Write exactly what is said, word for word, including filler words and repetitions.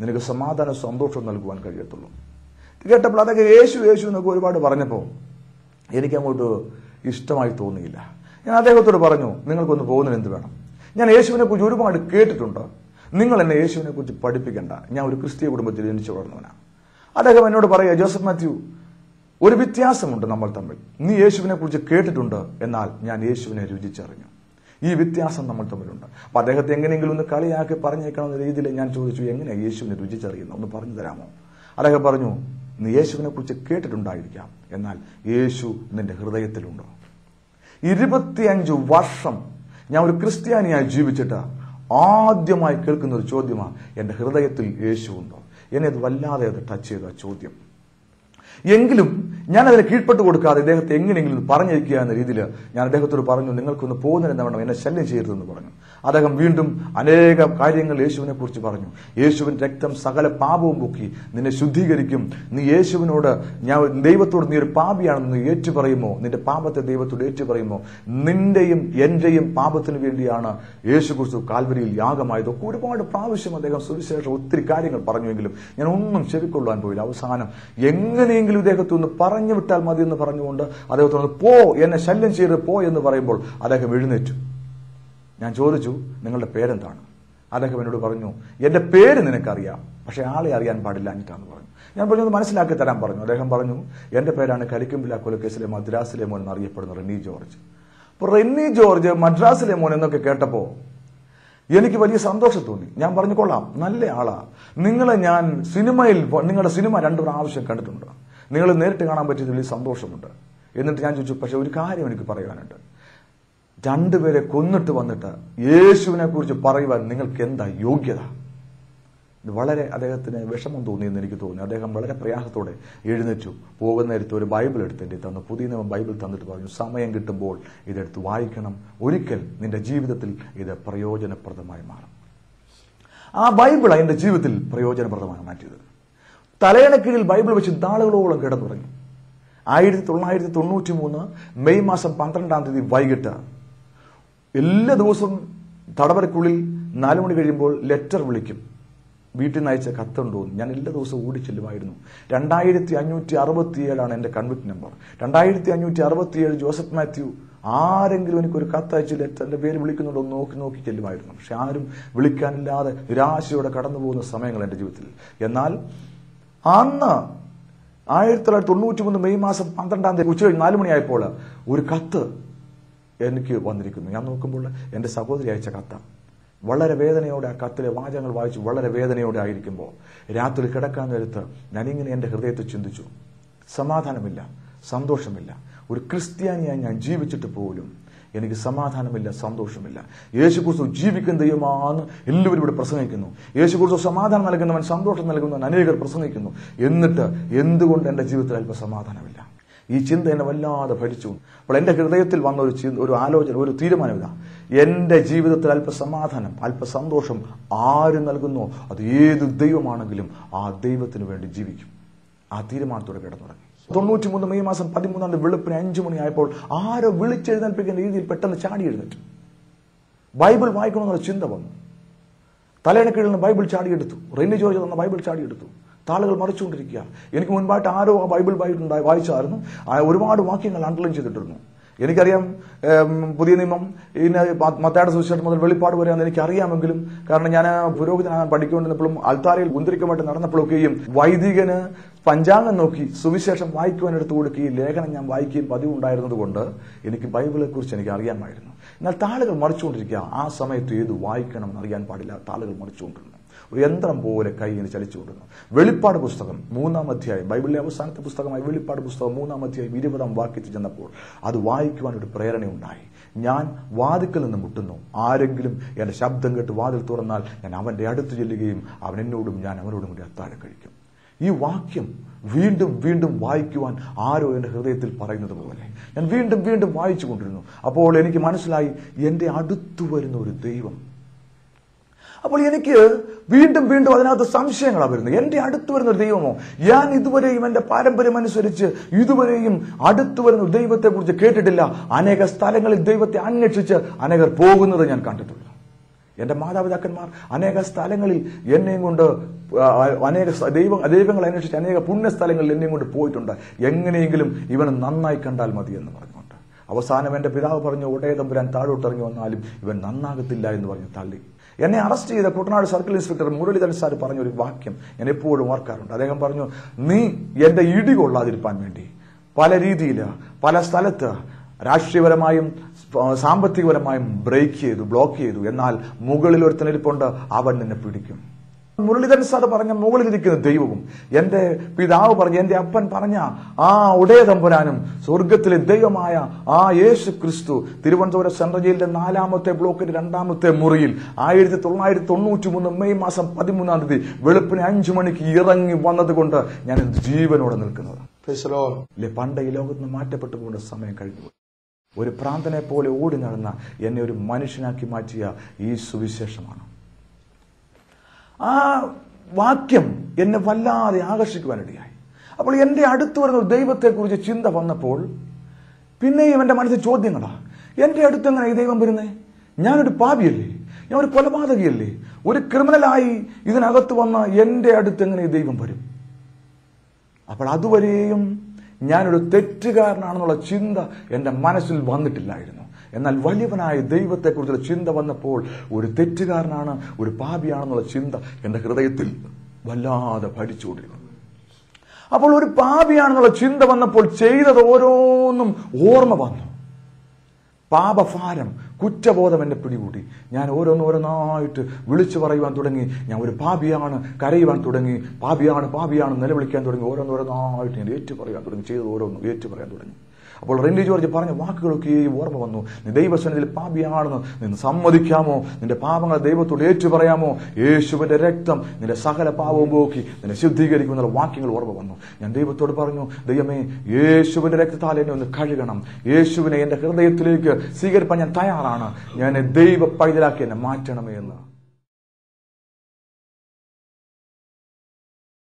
നിനക്ക് സമാധാനം സന്തോഷം നൽകുവാൻ കഴിയത്തുള്ളൂ. കേട്ടപ്പോൾ അതൊക്കെ യേശു യേശു എന്നൊക്കെ ഒരുപാട് പറഞ്ഞപ്പോൾ എനിക്കങ്ങോട്ട് ഇഷ്ടമായി തോന്നിയില്ല. ഞാൻ അദ്ദേഹത്തോട് പറഞ്ഞു, നിങ്ങൾക്കൊന്ന് പോകുന്നതിന് എന്ത് വേണം? ഞാൻ യേശുവിനെ കുറിച്ച് ഒരുപാട് കേട്ടിട്ടുണ്ട്, നിങ്ങൾ എന്നെ യേശുവിനെ കുറിച്ച് പഠിപ്പിക്കേണ്ട, ഞാൻ ഒരു ക്രിസ്തീയ കുടുംബത്തിൽ ജനിച്ചു വളർന്നവനാണ്. അദ്ദേഹം എന്നോട് പറയുക, ജോസഫ് മാത്യു, ഒരു വ്യത്യാസമുണ്ട് നമ്മൾ തമ്മിൽ. നീ യേശുവിനെ കുറിച്ച് കേട്ടിട്ടുണ്ട്, എന്നാൽ ഞാൻ യേശുവിനെ രുചിച്ചറിഞ്ഞു. ഈ വ്യത്യാസം നമ്മൾ തമ്മിലുണ്ട്. അപ്പൊ അദ്ദേഹത്തെ എങ്ങനെയെങ്കിലും ഒന്ന് കളിയാക്കി പറഞ്ഞേക്കണമെന്ന രീതിയിൽ ഞാൻ ചോദിച്ചു, എങ്ങനെയാണ് യേശുവിനെ രുചിച്ചറിയുന്നത്, ഒന്ന് പറഞ്ഞു തരാമോ? അദ്ദേഹം പറഞ്ഞു, നീ യേശുവിനെ കുറിച്ച് കേട്ടിട്ടുണ്ടായിരിക്കാം, എന്നാൽ യേശു നിന്റെ ഹൃദയത്തിലുണ്ടോ? ഇരുപത്തിയഞ്ചു വർഷം ഞാൻ ഒരു ക്രിസ്ത്യാനിയായി ജീവിച്ചിട്ട് ആദ്യമായി കേൾക്കുന്ന ഒരു ചോദ്യമാണ്, എന്റെ ഹൃദയത്തിൽ യേശു ഉണ്ടോ? എന്നെ അത് വല്ലാതെ അത് ടച്ച് ചെയ്ത ചോദ്യം. എങ്കിലും ഞാൻ അതിനെ കീഴ്പ്പെട്ട് കൊടുക്കാതെ ഇദ്ദേഹത്തെ എങ്ങനെയെങ്കിലും പറഞ്ഞിരിക്കുക എന്ന രീതിയിൽ ഞാൻ അദ്ദേഹത്തോട് പറഞ്ഞു, നിങ്ങൾക്കൊന്ന് പോകുന്നതിന് വേണം, എന്നെ ശല്യം ചെയ്യരുതെന്ന് പറഞ്ഞു. അദ്ദേഹം വീണ്ടും അനേക കാര്യങ്ങൾ യേശുവിനെ കുറിച്ച് പറഞ്ഞു. യേശുവിൻ രക്തം സകല പാപവും പൊക്കി നിന്നെ ശുദ്ധീകരിക്കും. നീ യേശുവിനോട്, ഞാൻ ദൈവത്തോട് നീ ഒരു പാപിയാണെന്ന് ഏറ്റു പറയുമോ, നിന്റെ പാപത്തെ ദൈവത്തോട് ഏറ്റു പറയുമോ, നിന്റെയും എന്റെയും പാപത്തിന് വേണ്ടിയാണ് യേശു ക്രിസ്തു കാൽവരിയിൽ യാഗമായത്. ഒക്കെ ഒരുപാട് പ്രാവശ്യം അദ്ദേഹം സുവിശേഷം ഒത്തിരി കാര്യങ്ങൾ പറഞ്ഞുവെങ്കിലും ഞാൻ ഒന്നും ചെവിക്കൊള്ളാൻ പോയില്ല. അവസാനം എങ്ങനെയെങ്കിലും ഇദ്ദേഹത്തെ ഒന്ന് പറഞ്ഞു വിട്ടാൽ മതി എന്ന് പറഞ്ഞുകൊണ്ട് അദ്ദേഹത്തോട് പോ, എന്നെ ശല്യം ചെയ്ത് പോ എന്ന് പറയുമ്പോൾ അദ്ദേഹം എഴുന്നേറ്റു. ഞാൻ ചോദിച്ചു, നിങ്ങളുടെ പേരെന്താണ്? അദ്ദേഹം എന്നോട് പറഞ്ഞു, എന്റെ പേര് നിനക്കറിയാം, പക്ഷെ ആളെ അറിയാൻ പാടില്ല എന്നിട്ടാന്ന് പറഞ്ഞു. ഞാൻ പറഞ്ഞത് മനസ്സിലാക്കി തരാൻ പറഞ്ഞു. അദ്ദേഹം പറഞ്ഞു, എന്റെ പേരാണ് കരിക്കുംപിള്ള കൊലക്കേസിലെ മദ്രാസിലെ മോൻ എന്നറിയപ്പെടുന്ന റെന്നി ജോർജ്. അപ്പൊ റെന്നി ജോർജ് മദ്രാസിലെ മോൻ എന്നൊക്കെ കേട്ടപ്പോ എനിക്ക് വലിയ സന്തോഷം തോന്നി. ഞാൻ പറഞ്ഞു, കൊള്ളാം, നല്ല ആളാ. നിങ്ങളെ ഞാൻ സിനിമയിൽ, നിങ്ങളുടെ സിനിമ രണ്ടു പ്രാവശ്യം കണ്ടിട്ടുണ്ട്, നിങ്ങൾ നേരിട്ട് കാണാൻ പറ്റിയത് വലിയ സന്തോഷമുണ്ട്. എന്നിട്ട് ഞാൻ ചോദിച്ചു, പക്ഷെ ഒരു കാര്യം എനിക്ക് പറയാനുണ്ട്, രണ്ടുപേരെ കൊന്നിട്ട് വന്നിട്ട് യേശുവിനെ കുറിച്ച് പറയുവാൻ നിങ്ങൾക്ക് എന്താ യോഗ്യത? ഇത് വളരെ അദ്ദേഹത്തിന് വിഷമം തോന്നിയെന്ന് എനിക്ക് തോന്നി. അദ്ദേഹം വളരെ പ്രയാസത്തോടെ എഴുന്നേറ്റു. പോകുന്ന നേരത്ത് ഒരു ബൈബിൾ എടുത്ത് എൻ്റെ തന്നു, പുതിയ നിയമം ബൈബിൾ തന്നിട്ട് പറഞ്ഞു, സമയം കിട്ടുമ്പോൾ ഇതെടുത്ത് വായിക്കണം, ഒരിക്കൽ നിന്റെ ജീവിതത്തിൽ ഇത് പ്രയോജനപ്രദമായി മാറും. ആ ബൈബിൾ എന്റെ ജീവിതത്തിൽ പ്രയോജനപ്രദമായി മാറ്റിയത്. തലയണക്കീഴിൽ ബൈബിൾ വെച്ച് നാളുകളോളം കിടന്നുറങ്ങി. ആയിരത്തി തൊള്ളായിരത്തി തൊണ്ണൂറ്റി മൂന്ന് മെയ് മാസം പന്ത്രണ്ടാം തീയതി വൈകിട്ട് എല്ലാ ദിവസവും തടവരക്കുള്ളിൽ നാലു മണി കഴിയുമ്പോൾ ലെറ്റർ വിളിക്കും, വീട്ടിൽ നിന്ന് അയച്ച കത്തുണ്ടോ. ഞാൻ എല്ലാ ദിവസവും ഓടിച്ചെല്ലുമായിരുന്നു. രണ്ടായിരത്തി അഞ്ഞൂറ്റി അറുപത്തിയേഴാണ് എന്റെ കൺവിക്ട് നമ്പർ. രണ്ടായിരത്തി അഞ്ഞൂറ്റി അറുപത്തിയേഴ് ജോസഫ് മാത്യു. ആരെങ്കിലും എനിക്കൊരു കത്തയച്ച് ലെറ്ററിന്റെ പേര് വിളിക്കുന്നുണ്ടോ നോക്കി നോക്കി ചെല്ലുമായിരുന്നു. പക്ഷെ ആരും വിളിക്കാനില്ലാതെ നിരാശയോടെ കടന്നു പോകുന്ന സമയങ്ങൾ എന്റെ ജീവിതത്തിൽ. എന്നാൽ അന്ന് ആയിരത്തി തൊള്ളായിരത്തി തൊണ്ണൂറ്റി മൂന്ന് മെയ് മാസം പന്ത്രണ്ടാം തീയതി ഉച്ച കഴിഞ്ഞ് നാലു മണിയായപ്പോൾ ഒരു കത്ത് എനിക്ക് വന്നിരിക്കുന്നു. ഞാൻ നോക്കുമ്പോൾ എന്റെ സഹോദരി അയച്ച കത്ത. വളരെ വേദനയോടെ ആ കത്തിലെ വാചകങ്ങൾ വായിച്ചു വളരെ വേദനയോടെ ആയിരിക്കുമ്പോൾ രാത്രി കിടക്കാൻ നേരത്ത് ഞാനിങ്ങനെ എന്റെ ഹൃദയത്തെ ചിന്തിച്ചു, സമാധാനമില്ല, സന്തോഷമില്ല. ഒരു ക്രിസ്ത്യാനിയായി ഞാൻ ജീവിച്ചിട്ട് പോലും എനിക്ക് സമാധാനമില്ല, സന്തോഷമില്ല. യേശുക്രിസ്തു ജീവിക്കുന്ന ദൈവമാണെന്ന് എല്ലാവരും ഇവിടെ പ്രസംഗിക്കുന്നു. യേശുക്രിസ്തു സമാധാനം നൽകുന്നവൻ, സന്തോഷം നൽകുന്നവൻ അനേകർ പ്രസംഗിക്കുന്നു. എന്നിട്ട് എന്തുകൊണ്ട് എന്റെ ജീവിതത്തിൽ അല്പ സമാധാനമില്ല? ഈ ചിന്ത എന്നെ വല്ലാതെ ഭരിച്ചു. അപ്പോൾ എന്റെ ഹൃദയത്തിൽ വന്ന ഒരു ഒരു ആലോചന, ഒരു തീരുമാനം ഇതാ, എന്റെ ജീവിതത്തിൽ അല്പ സമാധാനം, അല്പ സന്തോഷം ആര് നൽകുന്നോ അത് ഏത് ദൈവമാണെങ്കിലും ആ ദൈവത്തിന് വേണ്ടി ജീവിക്കും. ആ തീരുമാനത്തോടെ കിടന്നുറങ്ങി. തൊണ്ണൂറ്റി മൂന്ന് മെയ് മാസം പതിമൂന്നാം തീയതി വെളുപ്പിന് അഞ്ചു മണിയായപ്പോൾ ആരോ വിളിച്ചെഴുന്നേൽപ്പിക്കുന്ന രീതിയിൽ പെട്ടെന്ന് ചാടി എഴുന്നേറ്റു. ബൈബിൾ വായിക്കണമെന്നുള്ള ചിന്ത വന്നു. തലയിണക്കീഴിൽ നിന്ന് ബൈബിൾ ചാടിയെടുത്തു. റെന്നി ജോർജ് തന്ന ബൈബിൾ ചാടിയെടുത്തു. താളുകൾ മറിച്ചുകൊണ്ടിരിക്കുക. എനിക്ക് മുൻപായിട്ട് ആരോ ആ ബൈബിൾ വായിട്ടുണ്ടായി വായിച്ചായിരുന്നു. ഒരുപാട് വാക്യങ്ങൾ അണ്ടർലൈൻ ചെയ്തിട്ടിരുന്നു. എനിക്കറിയാം പുതിയ നിയമം ഇന്ന് മത്തായിയുടെ സുവിശേഷം മുതൽ വെളിപ്പാട് വരെയാണെന്ന് എനിക്കറിയാമെങ്കിലും, കാരണം ഞാൻ പുരോഹിതനാകാൻ പഠിച്ചുകൊണ്ടിരുന്നപ്പോഴും അൽത്താരയിൽ കുന്തിരിക്കമായിട്ട് നടന്നപ്പോഴൊക്കെയും വൈദികന് പഞ്ചാംഗം നോക്കി സുവിശേഷം വായിക്കുവാൻ എടുത്തു കൊടുക്കുകയും ലേഖനം ഞാൻ വായിക്കുകയും പതിവുണ്ടായിരുന്നത് കൊണ്ട് എനിക്ക് ബൈബിളെ കുറിച്ച് എനിക്ക് അറിയാമായിരുന്നു. എന്നാൽ താളുകൾ മറിച്ചുകൊണ്ടിരിക്കുക. ആ സമയത്ത് ഏത് വായിക്കണം എന്നറിയാൻ പാടില്ല, താളുകൾ മറിച്ചുകൊണ്ടിരുന്നു. ഒരു യന്ത്രം പോലെ കൈയിന് ചലിച്ചുകൊണ്ടിരുന്നു. വെളിപ്പാട് പുസ്തകം മൂന്നാം അധ്യായം, ബൈബിളിലെ അവസാനത്തെ പുസ്തകമായ വെളിപ്പാട് പുസ്തകം മൂന്നാം അധ്യായം ഇരുപതാം വാക്യത്തിൽ ചെന്നപ്പോൾ അത് വായിക്കുവാൻ ഒരു പ്രേരണയുണ്ടായി. ഞാൻ വാതിക്കൽ നിന്ന് മുട്ടുന്നു, ആരെങ്കിലും എന്റെ ശബ്ദം കേട്ട് വാതിൽ തുറന്നാൽ ഞാൻ അവന്റെ അടുത്ത് ചെല്ലുകയും അവൻ എന്നോടും ഞാൻ അവനോടും കൂടി അത്താഴം കഴിക്കും. ഈ വാക്യം വീണ്ടും വീണ്ടും വായിക്കുവാൻ ആരോ എന്റെ ഹൃദയത്തിൽ പറയുന്നത് പോലെ ഞാൻ വീണ്ടും വീണ്ടും വായിച്ചു കൊണ്ടിരുന്നു. അപ്പോൾ എനിക്ക് മനസ്സിലായി, എന്റെ അടുത്തു വരുന്ന ഒരു ദൈവം. അപ്പോൾ എനിക്ക് വീണ്ടും വീണ്ടും അതിനകത്ത് സംശയങ്ങളാണ് വരുന്നത്. എന്റെ അടുത്ത് വരുന്ന ഒരു ദൈവമോ? ഞാൻ ഇതുവരെയും എന്റെ പാരമ്പര്യം അനുസരിച്ച് ഇതുവരെയും അടുത്തു വരുന്ന ദൈവത്തെ കുറിച്ച് കേട്ടിട്ടില്ല. അനേക സ്ഥലങ്ങളിൽ ദൈവത്തെ അന്വേഷിച്ച് അനേകർ പോകുന്നത് ഞാൻ കണ്ടിട്ടുള്ളൂ. എന്റെ മാതാപിതാക്കന്മാർ അനേക സ്ഥലങ്ങളിൽ എന്നെയും കൊണ്ട് അനേക ദൈവ ദൈവങ്ങൾ അന്വേഷിച്ച് അനേക പുണ്യസ്ഥലങ്ങളിൽ എന്നെയും കൊണ്ട് പോയിട്ടുണ്ട്. എങ്ങനെയെങ്കിലും ഇവൻ നന്നായി കണ്ടാൽ മതി എന്ന് പറഞ്ഞുകൊണ്ട് അവസാനം എന്റെ പിതാവ് പറഞ്ഞു, ഉടയ തമ്പുരാൻ താഴോട്ടിറങ്ങി വന്നാലും ഇവൻ നന്നാകത്തില്ല എന്ന് പറഞ്ഞ് തള്ളി. എന്നെ അറസ്റ്റ് ചെയ്ത Kuttanad circle inspector Muraleedharan sir പറഞ്ഞൊരു വാക്യം ഞാൻ എപ്പോഴും ഓർക്കാറുണ്ട്. അദ്ദേഹം പറഞ്ഞു, നീ എന്റെ ഇടി കൊള്ളാതിരിക്കാൻ വേണ്ടി പല രീതിയിൽ പല സ്ഥലത്ത് രാഷ്ട്രീയപരമായും സാമ്പത്തികപരമായും ബ്രേക്ക് ചെയ്തു, ബ്ലോക്ക് ചെയ്തു. എന്നാൽ മുകളിൽ ഒരുത്തനിരിപ്പുണ്ട്, അവൻ നിന്നെ പിടിക്കും. മുരളീധരൻ സാർ പറഞ്ഞ മുകളിലിരിക്കുന്ന ദൈവവും എന്റെ പിതാവ് പറഞ്ഞ എന്റെ അപ്പൻ പറഞ്ഞ ആ ഉടയ തമ്പുരാനും സ്വർഗത്തിലെ ദൈവമായ ആ യേശു ക്രിസ്തു തിരുവനന്തപുരം സെൻട്രൽ ജയിലിന്റെ നാലാമത്തെ ബ്ലോക്കിന്റെ രണ്ടാമത്തെ മുറിയിൽ ആയിരത്തി തൊള്ളായിരത്തി തൊണ്ണൂറ്റി മൂന്ന് മെയ് മാസം പതിമൂന്നാം തീയതി വെളുപ്പിന് അഞ്ചു മണിക്ക് ഇറങ്ങി വന്നത് കൊണ്ട് ഞാൻ ജീവനോടെ നിൽക്കുന്നത്. പണ്ട് ഈ ലോകത്ത് നിന്ന് മാറ്റപ്പെട്ടു പോകേണ്ട സമയം കഴിഞ്ഞു. ഒരു പ്രാന്തനെ പോലെ ഓടി നടന്ന എന്നെ ഒരു മനുഷ്യനാക്കി മാറ്റിയ ഈ സുവിശേഷമാണ്. ആ വാക്യം എന്നെ വല്ലാതെ ആകർഷിക്കുവാനിടയായി. അപ്പോൾ എന്റെ അടുത്ത് വരുന്ന ഒരു ദൈവത്തെക്കുറിച്ച് ചിന്ത വന്നപ്പോൾ പിന്നെയും എന്റെ മനസ്സിൽ ചോദ്യങ്ങളാ. എന്റെ അടുത്ത് എങ്ങനെ ഈ ദൈവം വരുന്നേ? ഞാനൊരു പാപിയല്ലേ? ഞാൻ ഒരു കൊലപാതകിയല്ലേ? ഒരു ക്രിമിനലായി ഇതിനകത്ത് വന്ന എന്റെ അടുത്ത് എങ്ങനെ ഈ ദൈവം വരും? അപ്പോൾ അതുവരെയും ഞാനൊരു തെറ്റുകാരനാണെന്നുള്ള ചിന്ത എന്റെ മനസ്സിൽ വന്നിട്ടില്ലായിരുന്നു. എന്നാൽ വലിയവനായ ദൈവത്തെക്കുറിച്ചുള്ള ചിന്ത വന്നപ്പോൾ ഒരു തെറ്റുകാരനാണ്, ഒരു പാപിയാണെന്നുള്ള ചിന്ത എന്റെ ഹൃദയത്തിൽ വല്ലാതെ ഭരിച്ചുകൊണ്ടിരുന്നു. അപ്പോൾ ഒരു പാപിയാണെന്നുള്ള ചിന്ത വന്നപ്പോൾ ചെയ്തത് ഓരോന്നും ഓർമ്മ വന്നു. പാപഭാരം, കുറ്റബോധം എന്നെ പിടികൂടി. ഞാൻ ഓരോന്നോരോന്നായിട്ട് വിളിച്ചു പറയുവാൻ തുടങ്ങി. ഞാൻ ഒരു പാപിയാണ്, കരയുവാൻ തുടങ്ങി. പാപിയാണ് പാപിയാണ് നിലവിളിക്കാൻ തുടങ്ങി. ഓരോന്നോരോന്നായിട്ട് ഞാൻ ഏറ്റു പറയാൻ തുടങ്ങി. ചെയ്തത് ഓരോന്നും ഏറ്റു പറയാൻ തുടങ്ങി. അപ്പോൾ റെൻഡി ജോർജ് പറഞ്ഞ വാക്കുകളൊക്കെ ഓർമ്മ വന്നു. നീ ദൈവസന്നിധിയിൽ പാപിയാണെന്ന് നിന്ന് സമ്മതിക്കാമോ? നിന്റെ പാപങ്ങൾ ദൈവത്തോട് ഏറ്റു പറയാമോ? യേശുവിന്റെ രക്തം നിന്റെ സകല പാപവും പോക്കി നിന്നെ ശുദ്ധീകരിക്കുമെന്നുള്ള വാക്യങ്ങൾ ഓർമ്മ വന്നു. ഞാൻ ദൈവത്തോട് പറഞ്ഞു, ദൈവമേ, യേശുവിന്റെ രക്തത്താൽ എന്നെ ഒന്ന് കഴുകണം. യേശുവിനെ എന്റെ ഹൃദയത്തിലേക്ക് സ്വീകരിപ്പാൻ ഞാൻ തയ്യാറാണ്. ഞാൻ ദൈവ പൈതലാക്കി എന്നെ മാറ്റണമേ എന്ന്